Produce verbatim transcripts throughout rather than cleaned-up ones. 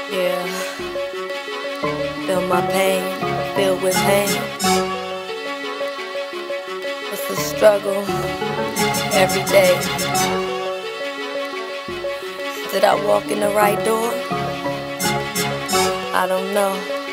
Yeah, feel my pain, filled with pain. It's a struggle every day. Did I walk in the right door? I don't know.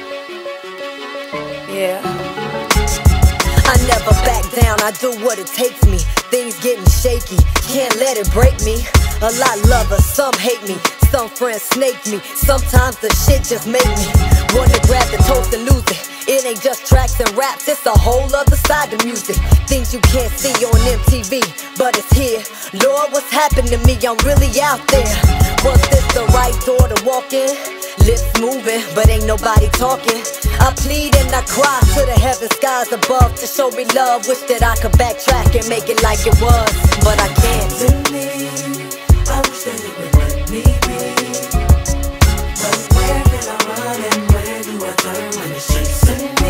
Yeah. I never back down, I do what it takes me. Things getting shaky, can't let it break me. A lot love us, some hate me, some friends snake me. Sometimes the shit just make me wanna grab the toast and lose it. It ain't just tracks and raps, it's a whole other side to music. Things you can't see on M T V, but it's here. Lord, what's happened to me? I'm really out there. Was this the right door to walk in? Lips moving, but ain't nobody talking. I plead and I cry to the heaven skies above to show me love. Wish that I could backtrack and make it like it was, but I can't. To me, I wish that it would let me be. But where can I run and where do I turn when it's chasing me?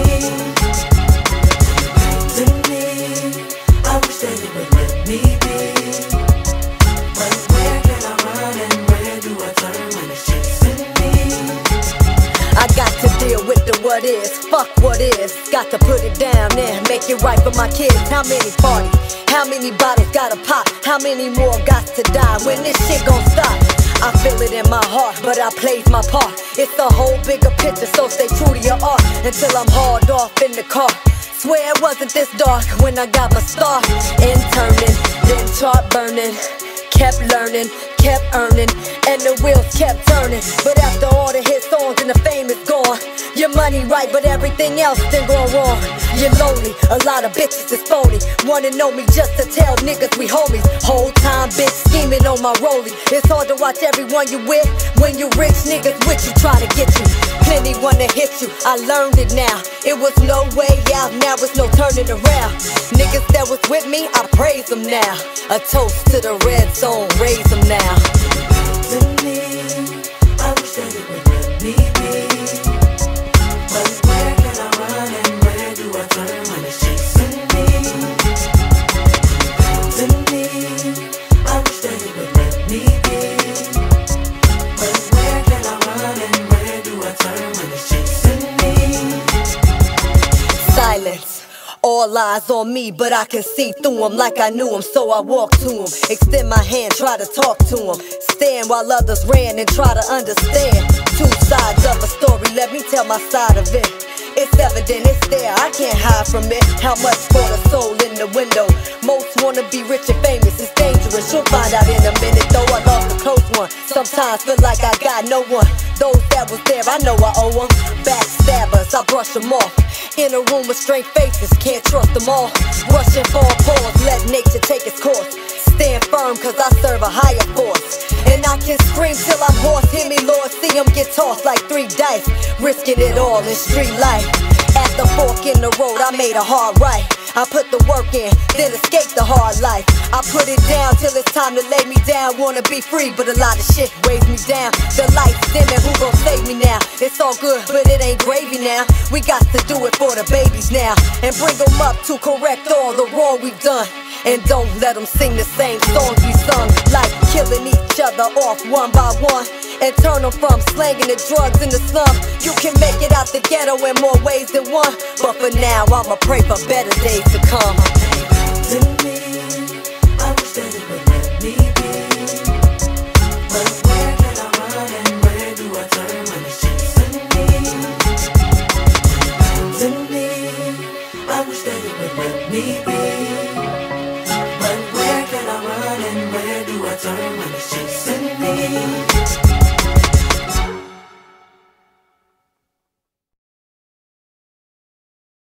To me, I wish that it would let me be. But where can I run and where do I turn when it's chasing me? I got to deal with the what is, fuck what is. Got to put it down and make it right for my kids. How many parties? How many bottles gotta pop? How many more got to die? When this shit gon' stop? I feel it in my heart, but I played my part. It's a whole bigger picture, so stay true to your art until I'm hard off in the car. Swear it wasn't this dark when I got my start. Interning, then chart burning. Kept learning, kept earning, and the wheels kept turning. But after all the hit songs and the fame is gone, your money right, but everything else then gone wrong. You're lonely, a lot of bitches is phony. Wanna know me just to tell niggas we homies. Whole time bitch scheming on my rollie. It's hard to watch everyone you with when you rich niggas with you try to get you. Plenty wanna hit you, I learned it now. It was no way out, now it's no turning around. Niggas that was with me, I praise them now. A toast to the red zone, raise them now. To me, I wish that it would let me be. But where can I run and where do I turn when it's chasing me? To me, I wish that it would let me be. But where can I run and where do I turn when it's chasing me? Silence. All eyes on me, but I can see through them like I knew them, so I walk to them. Extend my hand, try to talk to them. Stand while others ran and try to understand. Two sides of a story, let me tell my side of it. It's evident, it's there, I can't hide from it. How much for the soul in the window? Most wanna be rich and famous, it's dangerous. You'll find out in a minute, though I lost a close one. Sometimes feel like I got no one. Those that was there, I know I owe them. Backstabbers, I brush them off. In a room with straight faces, can't trust them all. Rushing for a pause, let nature take its course. Stand firm, cause I serve a higher force. And I can scream till I'm hoarse. Hear me, Lord, see them get tossed like three dice. Risking it all in street life. At the fork in the road, I made a hard right. I put the work in, then escape the hard life. I put it down till it's time to lay me down. Wanna be free, but a lot of shit weighs me down. The lights dimming, who gon' save me now? It's all good, but it ain't gravy now. We got to do it for the babies now, and bring them up to correct all the wrong we've done. And don't let them sing the same songs we sung, like killing each other off one by one, and turn them from slanging the drugs in the slum. You can make it out the ghetto in more ways than one, but for now I'ma pray for better days to come. To me,